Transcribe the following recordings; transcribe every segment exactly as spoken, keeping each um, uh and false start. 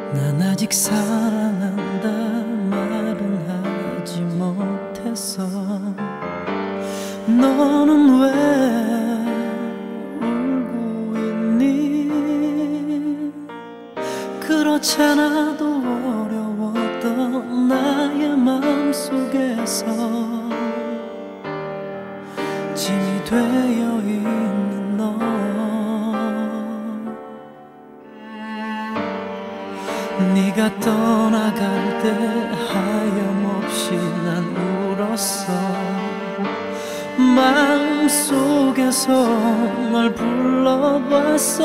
난 아직 사랑한다 말은 하지 못했어. 너는 왜 울고 있니? 그렇잖아도 어려웠던 나의 마음속에서 짐이 되어 있는 너. 네가 떠나갈 때 하염없이 난 울었어. 마음속에서 널 불러봤어.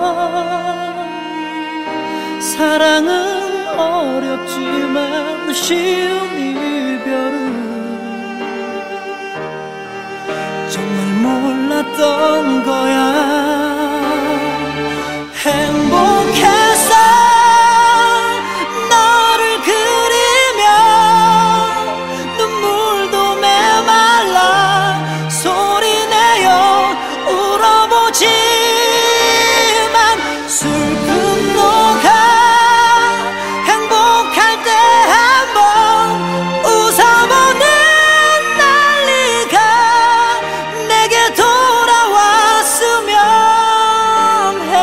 사랑은 어렵지만 쉬운 이별은 정말 몰랐던 거야. 행복해서 너를 그리며 눈물도 메말라 소리내어 울어보지만 슬픔 녹아 행복할 때 한번 웃어보는 날 네가 내게 돌아왔으면 해.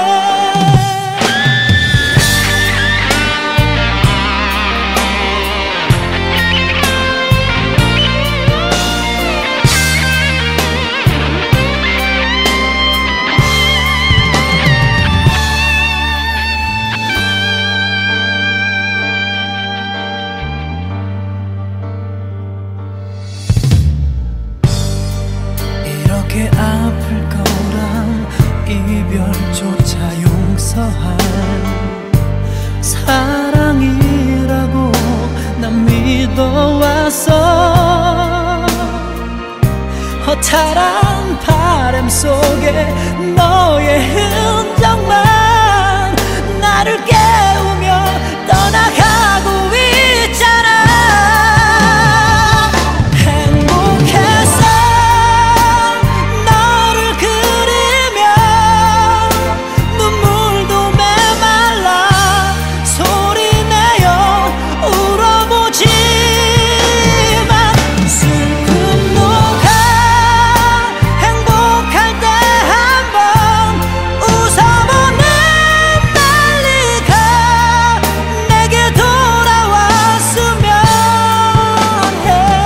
이렇게 아플 거란 이별조차 용서할 사랑이라고 난 믿어왔어. 허탈한 바람 속에 너의 흔적만 나를 깨우며 떠나가고 있잖아. 행복해서 너를 그리며 눈물도 메말라 소리내어 울어보지만 슬픔 녹아 행복할 때 한번 웃어보는 날 네가 내게 돌아왔으면 해.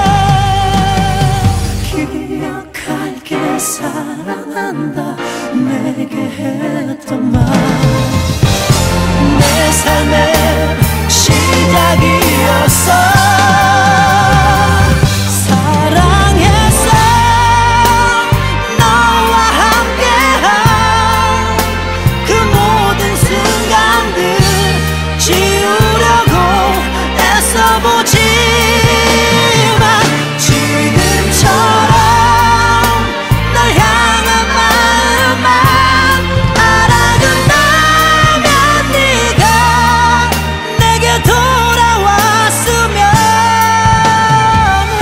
기억할게 사랑한다 내게 했던 말 내 삶의 시작이었어. 사랑했어 너와 함께한 그 모든 순간들 지우려고 애써보지만 지금처럼 널 향한 마음만 알아준다면 네가 내게 돌아왔으면 해.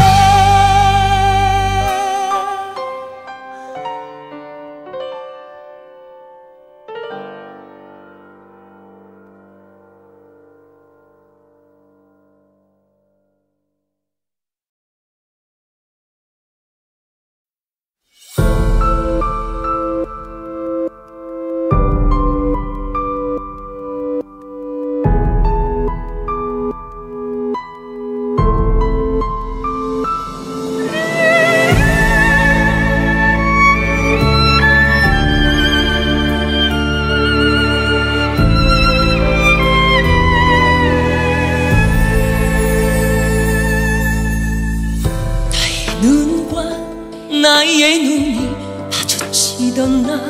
눈과 나의 눈이 마주치던 날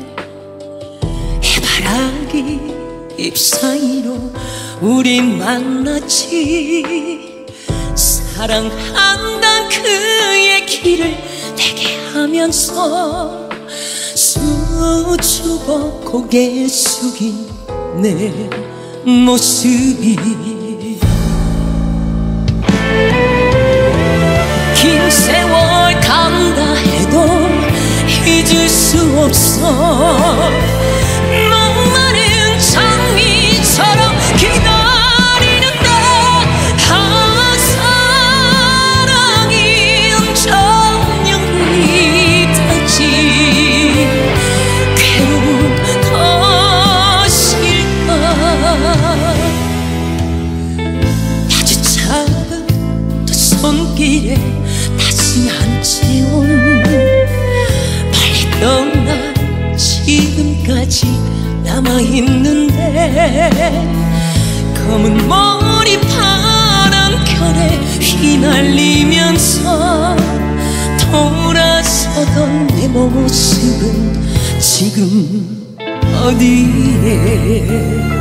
해바라기 잎 사이로 우리 만났지. 사랑한단 그 얘기를 내게 하면서 수줍어 고개 숙인 내 모습이 긴 세월 간다 해도 잊을 수 없어. 목마른 장미처럼 기다려 남아있는데 검은 머리 바람결에 휘날리면서 돌아서던 내 모습은 지금 어디에.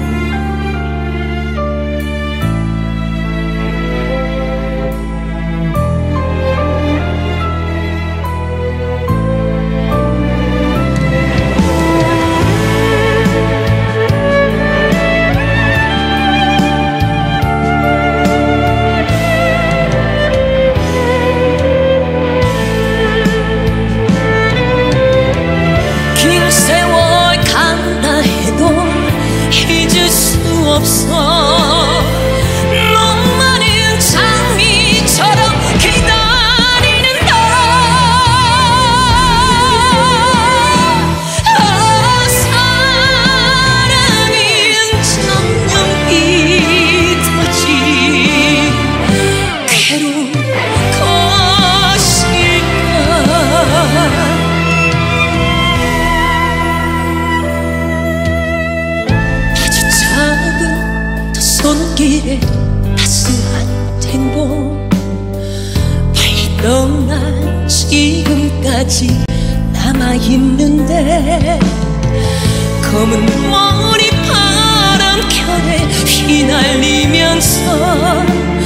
없어 너만은 장미처럼 기다리는다. 아, 사랑은 점점 잊어지 괴로운 것일까. 손길에 따스한 행복 빨리 떠난 지금까지 남아있는데 검은 머리 바람결에 휘날리면서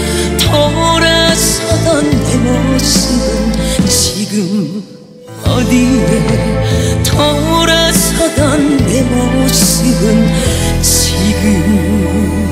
돌아서던 내 모습은 지금 어디에. 돌아서던 내 모습은 지금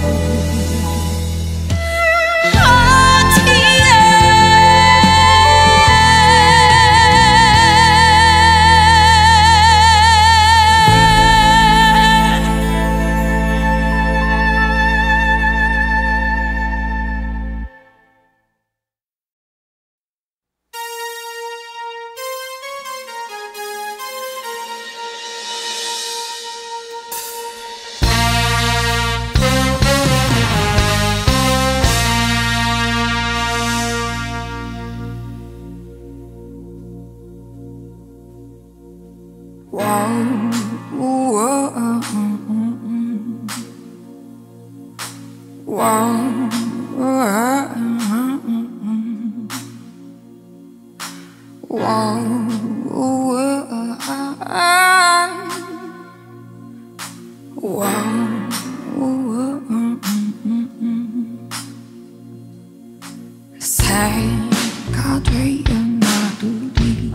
새가 되어 나들이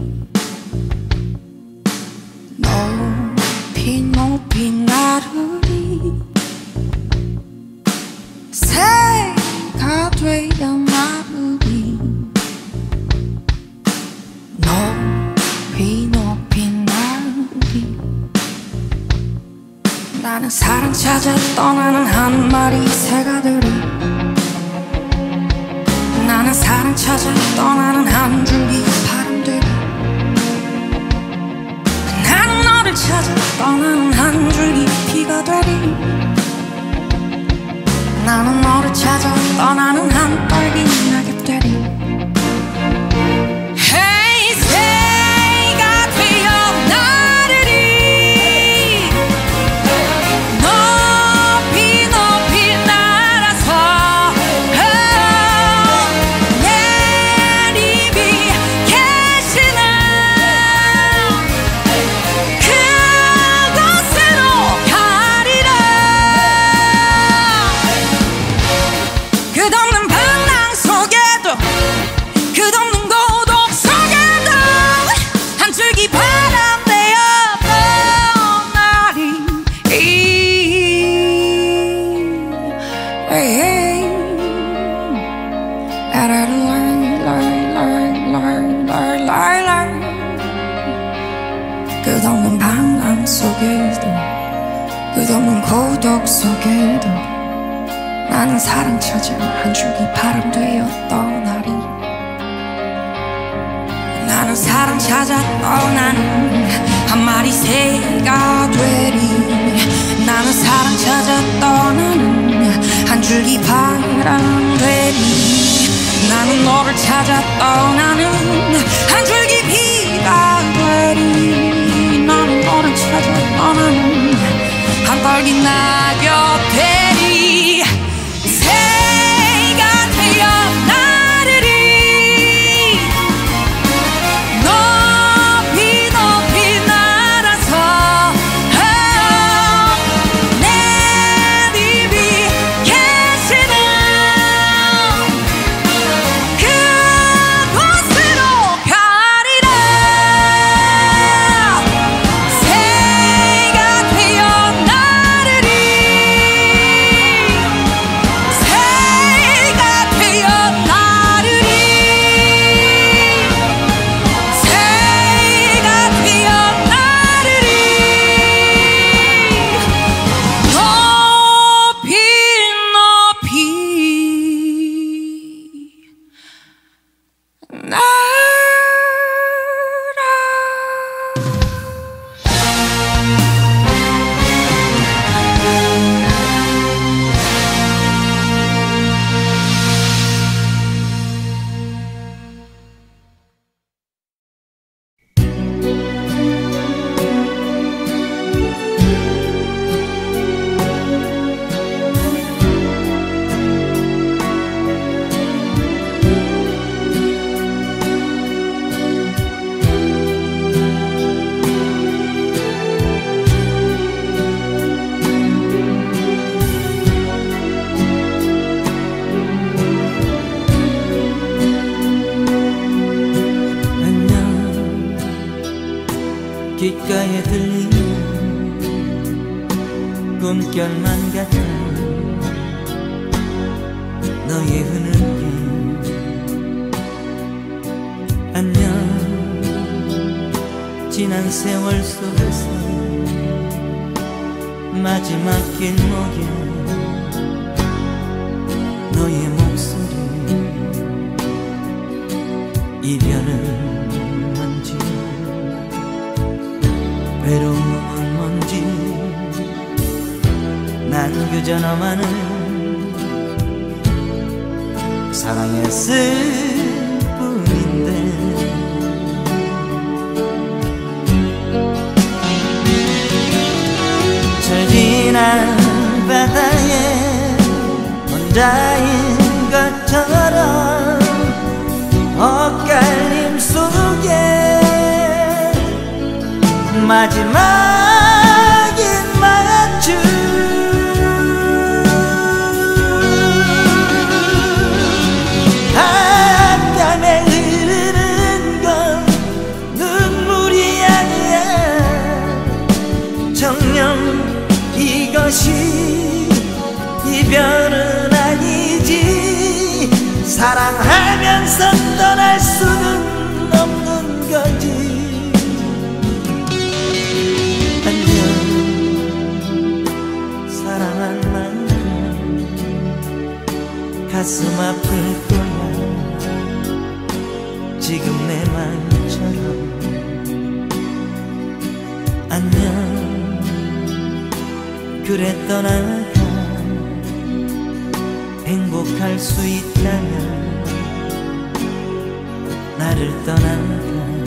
높이 높이 나르리. 새가 되어 나르리 높이 높이 나르리. 나는 사랑 찾아 떠나는 한 마리 새가 되리. 나는 사랑 찾아 떠나는 한 줄기 바람 되리. 나는 너를 찾아 떠나는 한 줄기 비가 되리. 나는 너를 찾아 떠나는 한 떨기 낙엽 되리. Hey, 새가 되어 나르리. 높이 높이 날아서 끝없는 방랑 속에도 끝없는 고독 속에도 한 줄기 바람 되었던 날이 끝없는 방랑 속에도 끝없는 고독 속에도 나는 사랑 찾아 한 줄기 바람 되었던 날이. 나는 사랑 찾아 떠나는 한 마리 새가 되리. 나는 사랑 찾아 떠나는 한 줄기 바람 되리. 나는 너를 찾아 떠나는 한 줄기 비가 되리. 나는 너를 찾아 떠나는 저기 나 곁에 새가 되어 나르리 높이 높이 날아서 내 입이 계시는 그곳으로 가리라 새가 되어 나르리 새가 되어 나르리 새가 되어 나르리 높이 높이 날아 안녕 귓가에 들리는 꿈결만 같아 너의 흐느낌 안녕 지난 세월 속에서 마지막 길목에 너의 목소리 이별은 뭔지 외로움은 뭔지 난 그저 너만을 사랑했을 뿐인데 철진한 바다에 혼자인 것처럼 엇갈림 속에 마지막인 맞춤 앞감에 흐르는 건 눈물이 아니야 정녕 이것이 이별은 아니지 사랑하면서 떠날 수는 없는 거지 안녕 사랑한 만큼 가슴 아플 거야 지금 내 맘처럼 안녕 그래 떠나가 행복할 수 있다면 나를 떠나가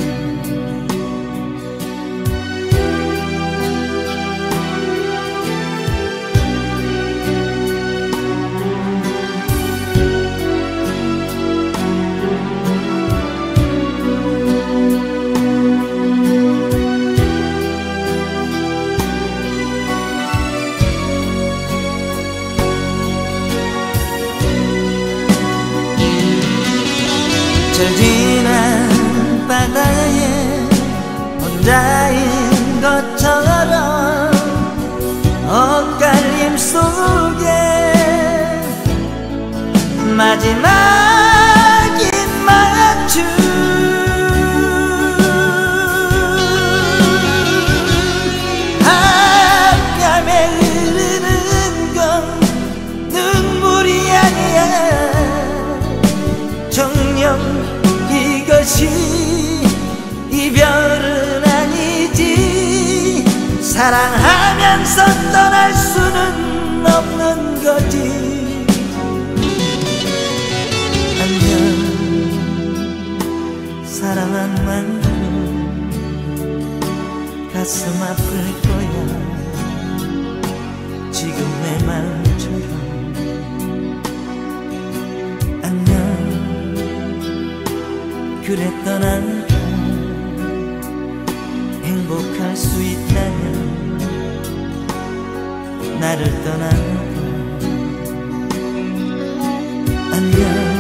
철진한 바다에 혼자인 것처럼 엇갈림 속에 마지막인 맞춤 앞감에 흐르는 건 눈물이 아니야 정녕 이것이 이별은 아니지 사랑하면서 떠날 수는 없는 거지 안녕 사랑한 만큼 가슴 아플 거야 나를 떠나고 안녕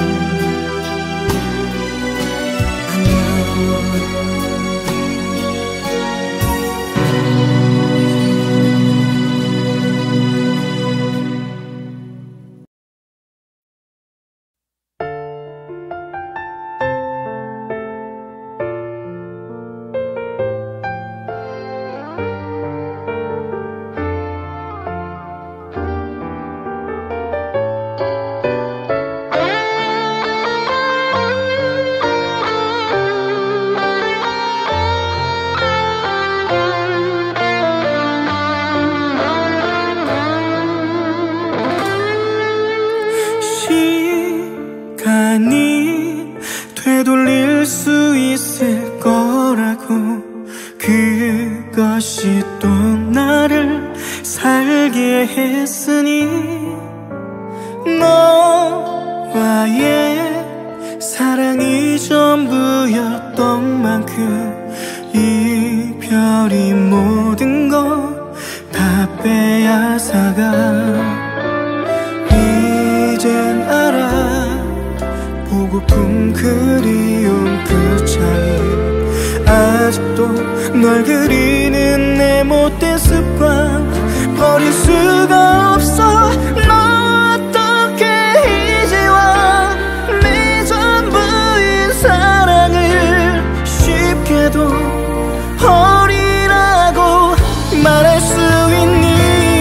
되돌릴 수 있을 거라고 그것이 또 나를 살게 했으니 너와의 사랑이 전부였던 만큼 이별이 모든 거 다 빼앗아가 이젠 알아 보고픈 그리움 그 차이 아직도 널 그리는 내 못된 습관 버릴 수가 없어 너 어떻게 이제와 내 전부인 사랑을 쉽게도 버리라고 말할 수 있니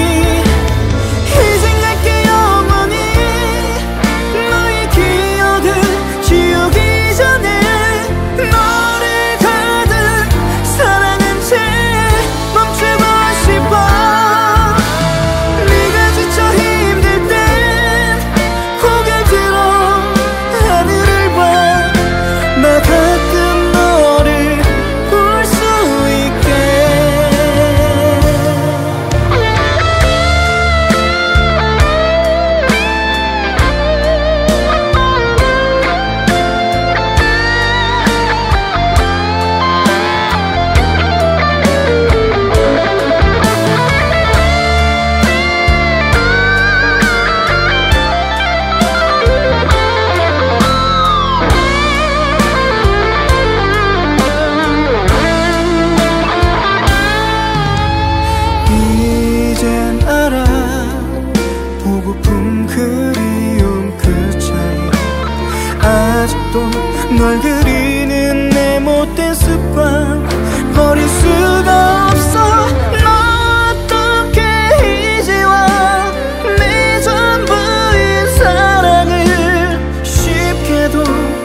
널 그리는 내 못된 습관 버릴 수가 없어 너 어떻게 이제와 내 전부인 사랑을 쉽게도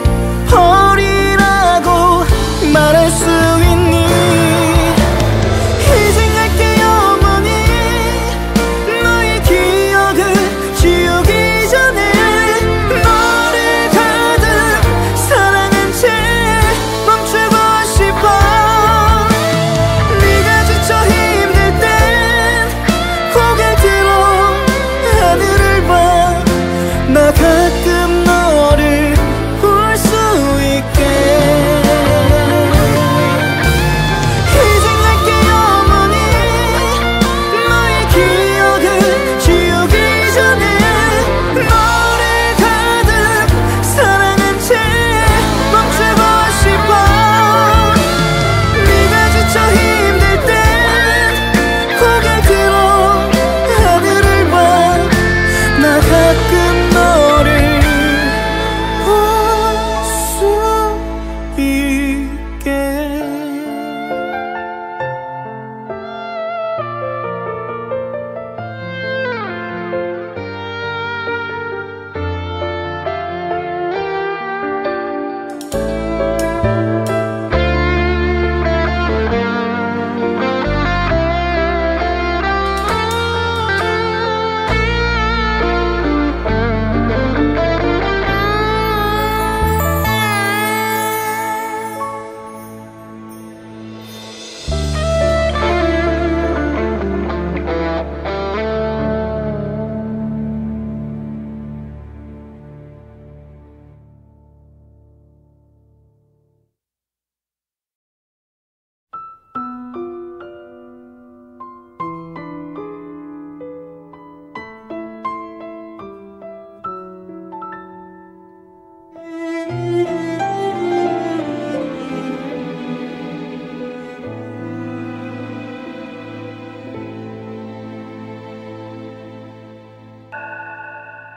버리라고 말할 수 있니 이젠 갈게 영원히 너의 기억을 지우기 전에 너를 가득 사랑한 채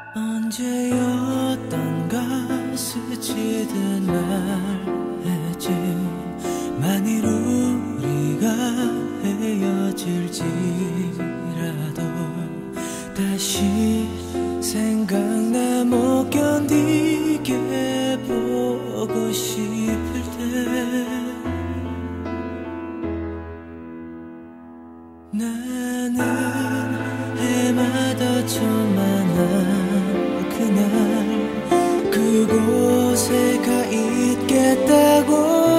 언제였던가 스치듯 말했지 만일 우리가 헤어질지라도 다시 생각나 못 견디게 보고 싶을 때 나는 해마다 처음 만난 그날 그곳에 가 있겠다고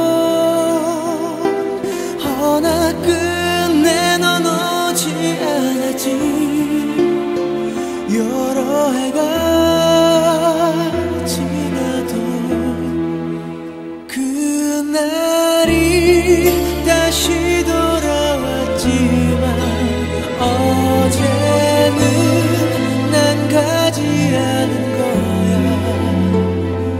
허나 끝내 넌 오지 않았지 여러 해가 지나도 그날이 다시 돌아왔지만 어제는 난 가지 않은 거야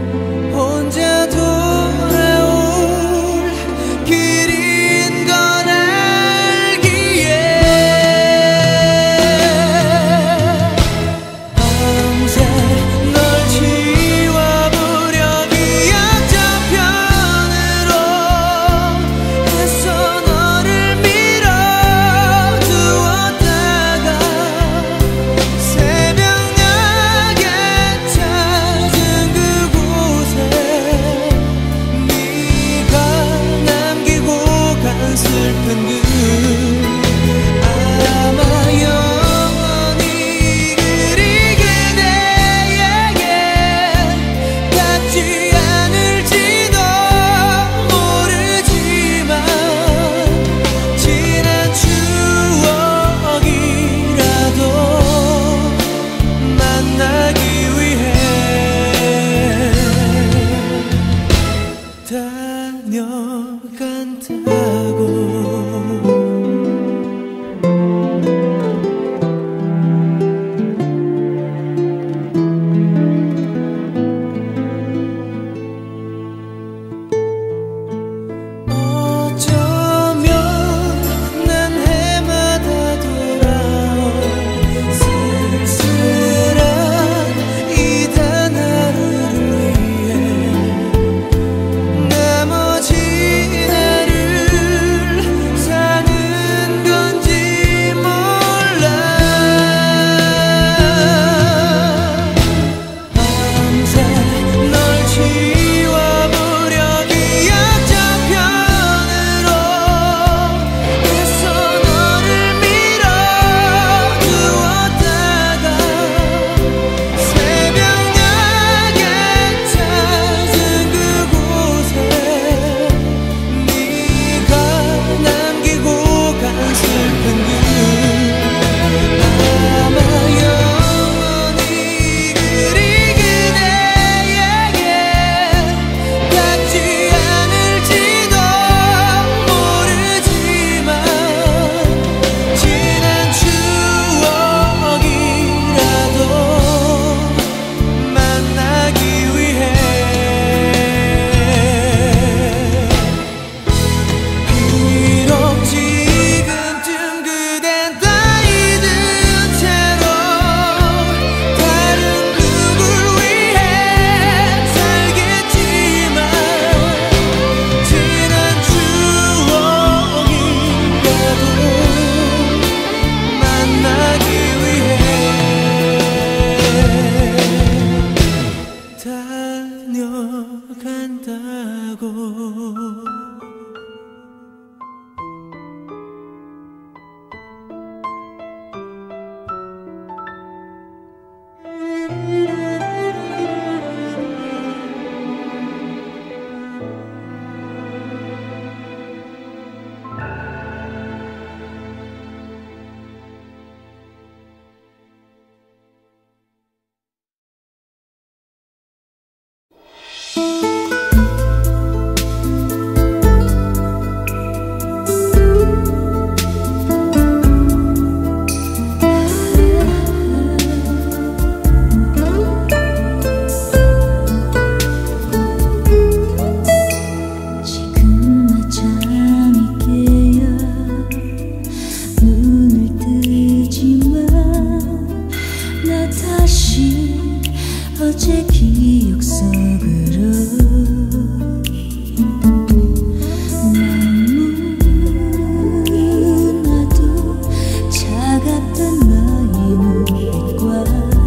차갑던 너의 눈빛과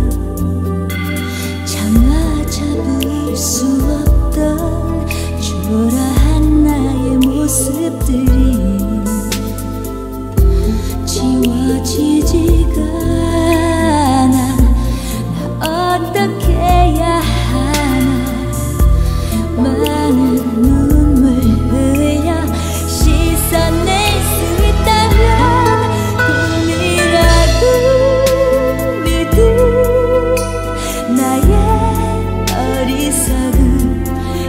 차마 잡을 수 없던 초라한 나의 모습들이 지워지지가 않아. 나 어떻게 해야 하나. 많은 눈물 흘려 씻어낼 수 있다면 꿈이라고 믿은 나의 어리석은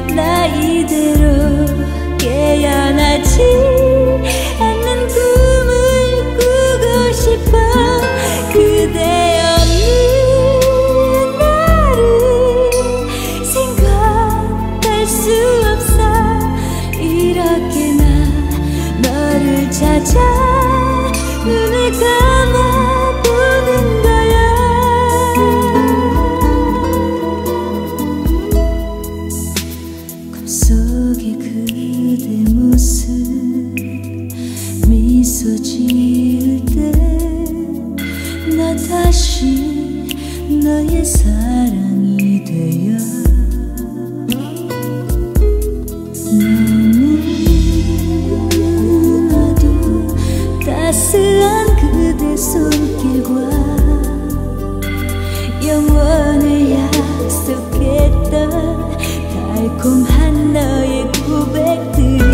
나이대로 깨어나지 않는 꿈을 꾸고 싶어. 그대 없는 나를 생각할 수 없어. 이렇게 나 너를 찾아 눈을 감아보는 거야. 꿈속의 그대 모습 미소 지을 때 나 다시 너의 사랑이 되어 너무나도 따스한 그대 손길과 영원을 약속했던 달콤한 너의 고백들이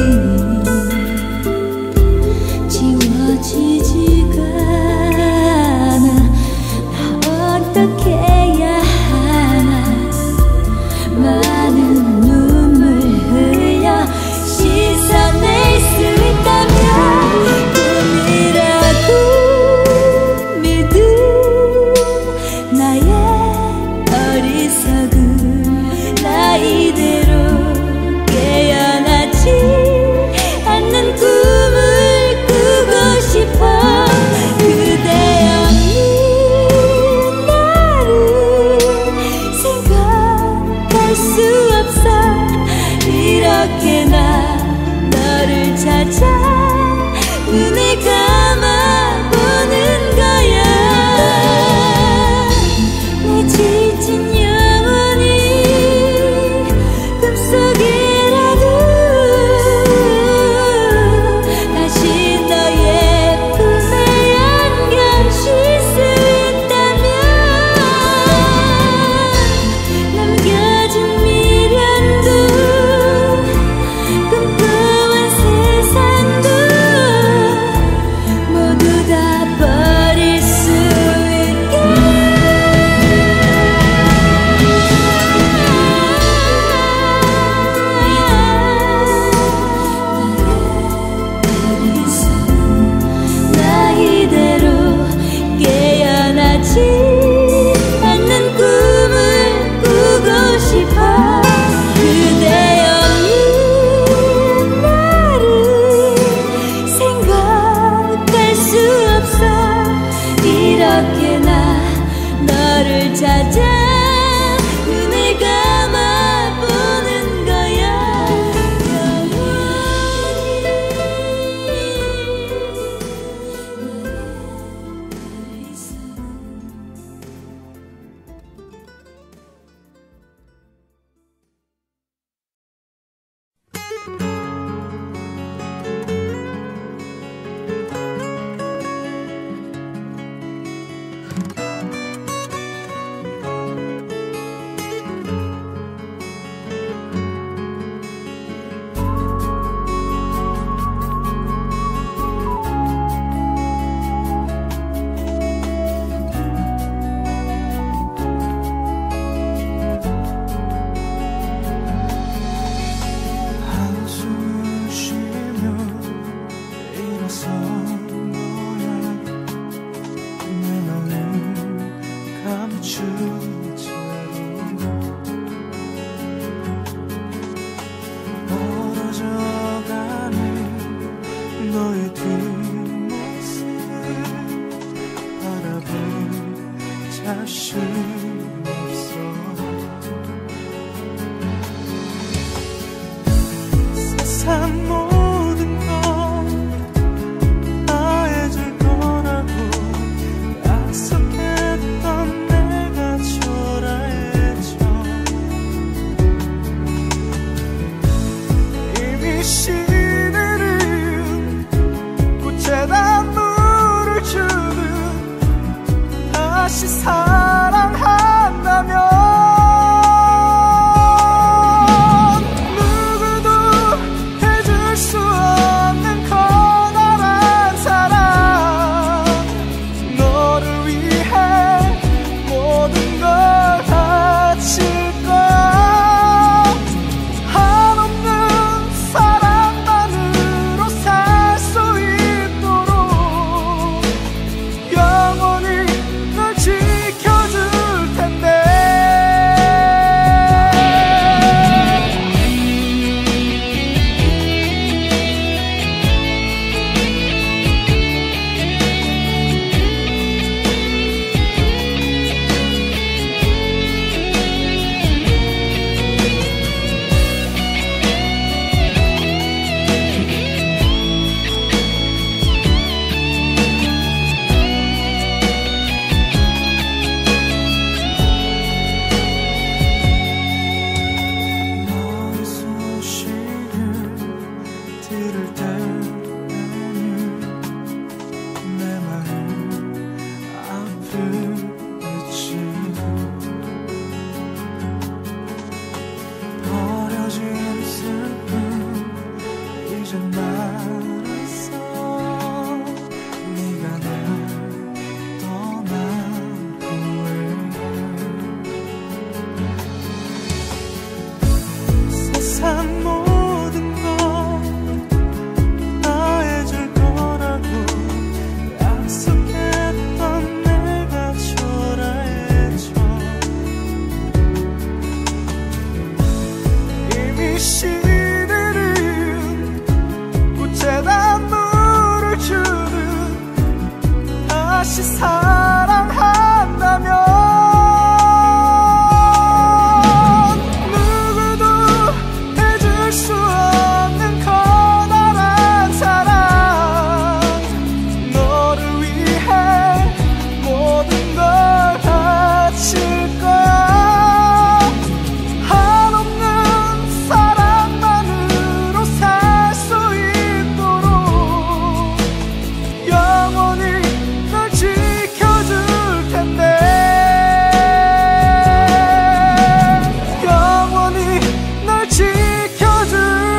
지워지지가 않아. 나 어떻게 해야 하나. 많은 눈물 흘려 씻어낼 수 있다면 꿈이라고 믿은 나의 어리석은 나이대로 깨어나지 않는 꿈을 꾸고 싶어. 그대 없는 나를 생각할 수 없어. 이렇게 나 너를 찾아 눈을 감아보는 거야. 내 지친 영혼이 꿈속이라도 다시 너의 품에 안겨줄 수 있다면 남겨진 미련도 꿈꾸은 세상도 모두 다 버릴 수 있게. 어리석은 나이대로 깨어나지 않는 꿈을 꾸고 싶어. 그대 없는 나를 생각할 수 없어. 이렇게 나 너를 찾아 눈을 감아보는 거야. 한숨을 쉬며 일어선 거야. 내 맘을 감춘 채로 멀어져가는 너의 뒷모습을 바라볼 자신 없어. 세상 모든 건 다 해줄 거라고 다시 사랑한다면 누구도 해줄 수 없는 커다란 사랑 너를 위해 모든 걸 바칠 거야 한없는 사랑만으로 살 수 있도록 영원히 널 지켜줄 텐데 너의 소식을 들을 때는 내 마음 아프겠지 버려진 슬픔 이젠 말았어 네가 날 떠난 후에 세상 모든 걸 다 해줄 거라고 약속했던 내가 초라해져 이미 시들은 꽃에 단물을 주는 다시 사랑한다면 누구도 해줄 수 없는 커다란 사랑 너를 위해 모든 걸 바칠 거야 한없는 사랑만으로 살 수 있도록 영원히 널 지켜줄 텐데 영원히 널 지켜줄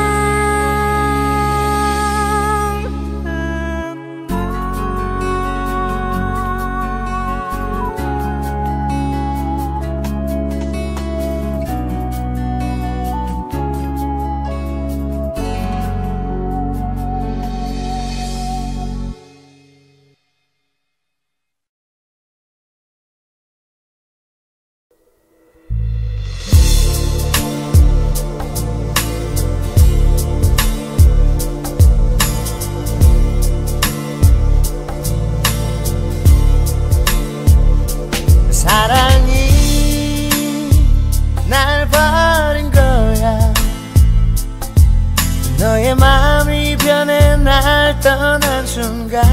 사랑이 날 버린 거야 너의 마음이 변해 날 떠난 순간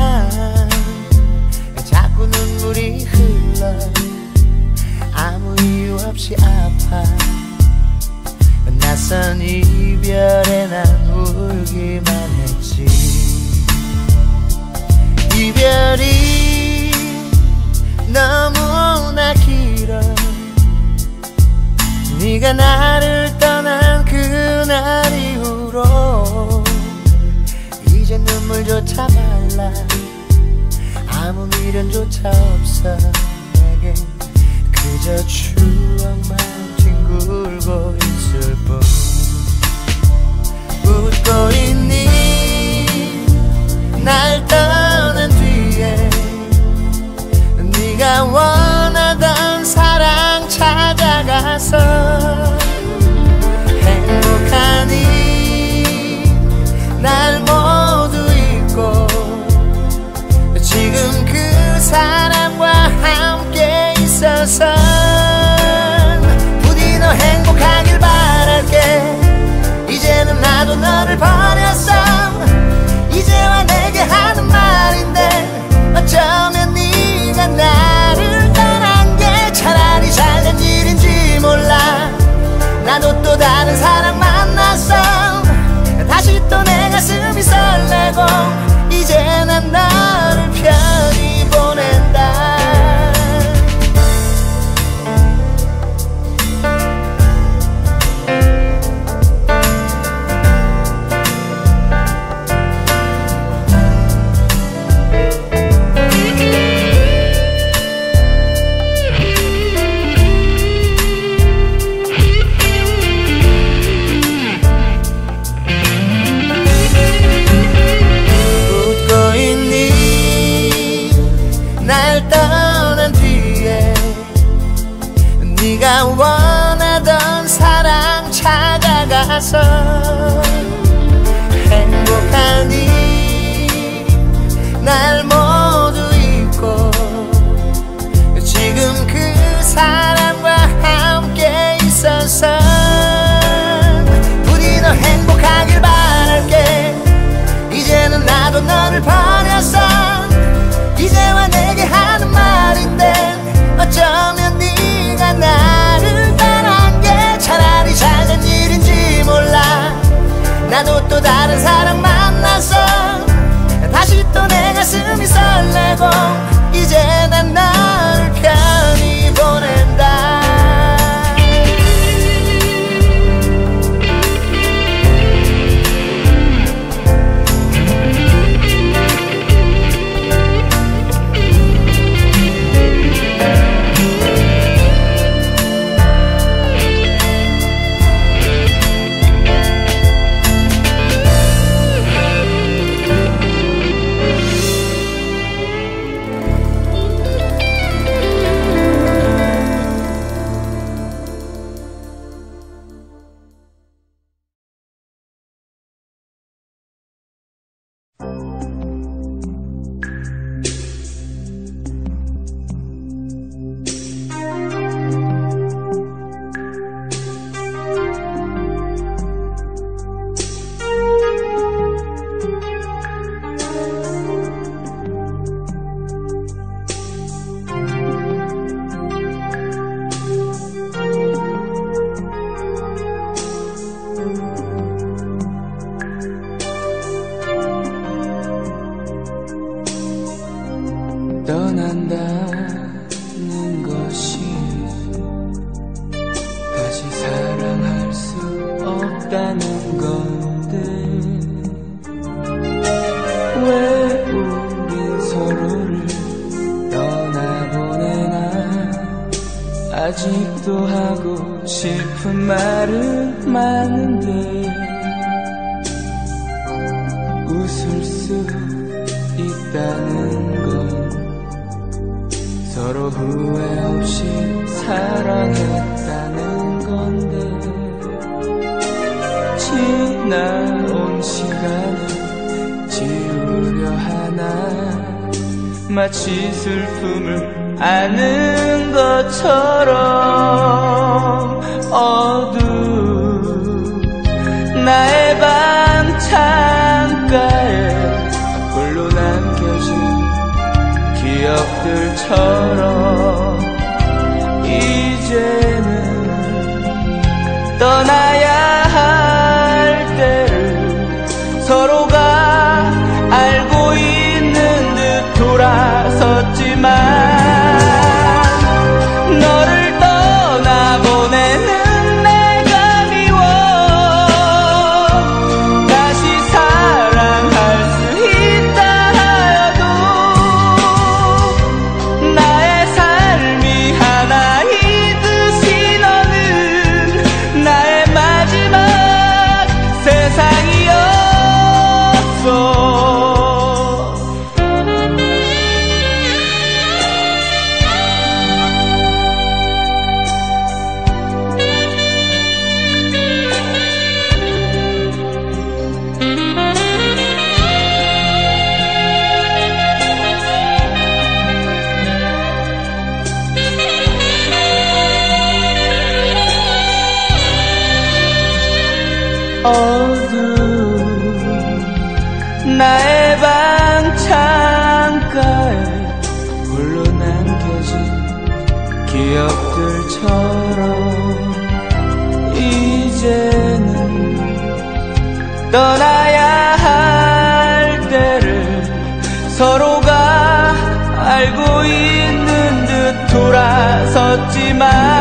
자꾸 눈물이 흘러 아무 이유 없이 아파 낯선 이별에 난 울기만 했지 이별이 너무나 길어 네가 나를 떠난 그날 이후로 이제 눈물조차 말라 아무 미련조차 없어 내겐 그저 추억만 뒹굴고 있을 뿐 웃고 있니 날 떠난 뒤에 네가 원하던 사랑 찾아가서 행복하니 날 모두 잊고 지금 그 사람과 함께 있어서 부디 너 행복하길 바랄게 이제는 나도 너를 버렸어 이제와 내게 하는 말인데 어쩌면 네가 나를 날 떠난 뒤에 네가 원하던 사랑 찾아가서 행복하니 날 모두 잊고 지금 그 사람과 함께 있어서 부디 너 행복하길 바랄게. 이제는 나도 너를 버렸어. 이제와 내게 하는 말인데 어쩌면 네가 나를 떠난 게 차라리 잘된 일인지 몰라. 나도 또 다른 사람 만나서 다시 또 내 가슴이 설레고 이제 난 널 편히 보낸다. 떠난다는 것이 다시 사랑할 수 없다는 건데 왜 우린 서로를 떠나보내나. 아직도 하고 싶은 말은 많은데 웃을 수 있다는 건 서로 후회 없이 사랑했다는 건데 지나온 시간을 지우려 하나. 마치 슬픔을 아는 것처럼 어두운 나의 방 창가에 홀로 남겨진 기억들처럼 이제는 떠나야 할 때를 서로가 알고 있는 듯 돌아섰지만 너를 떠나보내는 내가 미워. 다시 사랑할 수 있다 하여도 나의 삶이 하나이듯이 너는 나의 마지막 세상이었어. 어두운 나의 방 창가에 홀로 남겨진 기억들처럼 이제는 떠나야 할 때를 서로가 알고 있는 듯 돌아섰지만